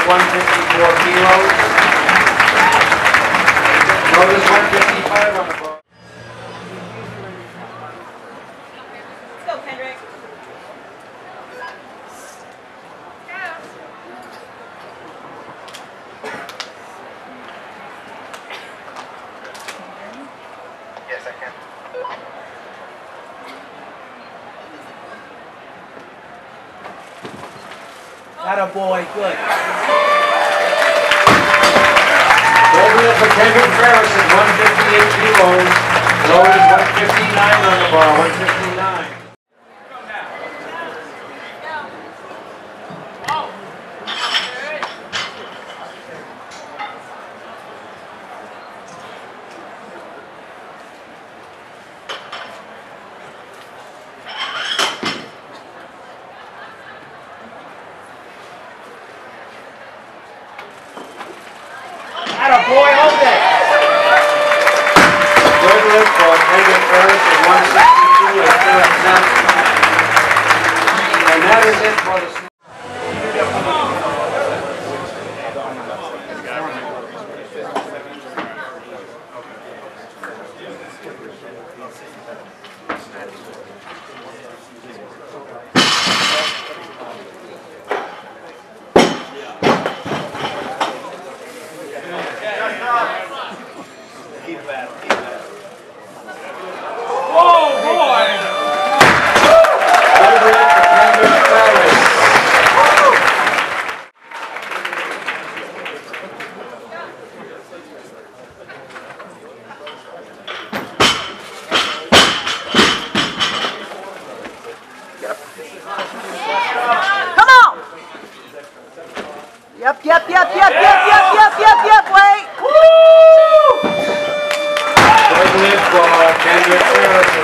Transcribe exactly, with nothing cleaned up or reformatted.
one fifty-four kilos. Notice one fifty-five on the bar. Let's go, Kendrick. Yes, I can. Atta boy, good. Overhead for Kendrick Farris is one fifty-eight kilos. Lower is one fifty-nine on the bar, one fifty-nine. Atta boy, hold that. Overhead for Kendrick Farris is one sixty-two at third snatch. And that is it for the snatch. Whoa, boy! Overhead for Kendrick Farris. Come on! Yep, yep, yep, yep, yep, yep, yep, yep, yep, wait! Overhead for Kendrick Farris.